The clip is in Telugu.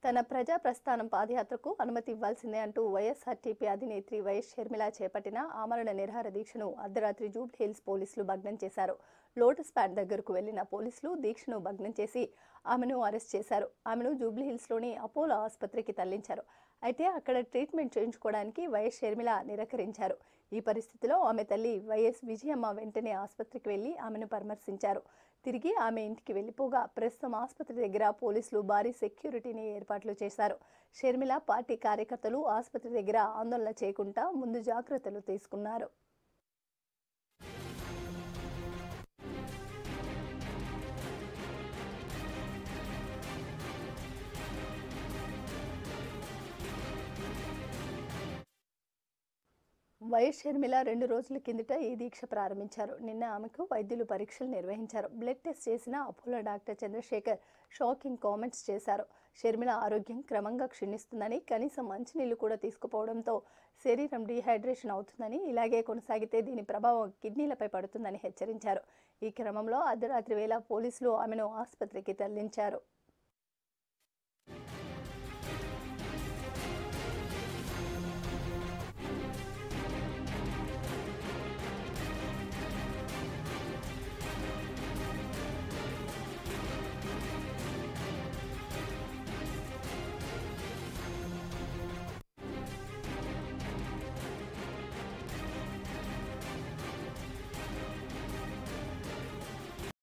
తన ప్రజా ప్రస్థానం పాదయాత్రకు అనుమతి ఇవ్వాల్సిందే అంటూ వైఎస్ఆర్టీపీ అధినేత్రి వైఎస్ షర్మిల చేపట్టిన ఆమరణ నిరాహార దీక్షను అర్ధరాత్రి జూబ్లీ హిల్స్ పోలీసులు భగ్నం చేశారు. లోటస్ ప్యాడ్ దగ్గరకు వెళ్లిన పోలీసులు దీక్షను భగ్నం చేసి ఆమెను అరెస్ట్ చేశారు. ఆమెను జూబ్లీ హిల్స్లోని అపోలో ఆసుపత్రికి తరలించారు. అయితే అక్కడ ట్రీట్మెంట్ చేయించుకోవడానికి వైఎస్ షర్మిల నిరాకరించారు. ఈ పరిస్థితిలో ఆమె తల్లి వైఎస్ విజయమ్మ వెంటనే ఆసుపత్రికి వెళ్లి ఆమెను పరామర్శించారు. తిరిగి ఆమె ఇంటికి వెళ్లిపోగా ప్రస్తుతం ఆసుపత్రి దగ్గర పోలీసులు భారీ సెక్యూరిటీని ఏర్పాట్లు చేశారు. షర్మిల పార్టీ కార్యకర్తలు ఆసుపత్రి దగ్గర ఆందోళన చేయకుండా ముందు జాగ్రత్తలు తీసుకున్నారు. వైఎస్ షర్మిల 2 రోజుల కిందట ఈ దీక్ష ప్రారంభించారు. నిన్న ఆమెకు వైద్యులు పరీక్షలు నిర్వహించారు. బ్లడ్ టెస్ట్ చేసిన Apollo doctor Chandrasekhar shocking comments చేశారు. షర్మిల ఆరోగ్యం క్రమంగా క్షీణిస్తుందని, కనీసం మంచినీళ్లు కూడా తీసుకుపోవడంతో శరీరం డీహైడ్రేషన్ అవుతుందని, ఇలాగే కొనసాగితే దీని ప్రభావం కిడ్నీలపై పడుతుందని హెచ్చరించారు. ఈ క్రమంలో అర్ధరాత్రి వేళ పోలీసులు ఆమెను ఆసుపత్రికి తరలించారు.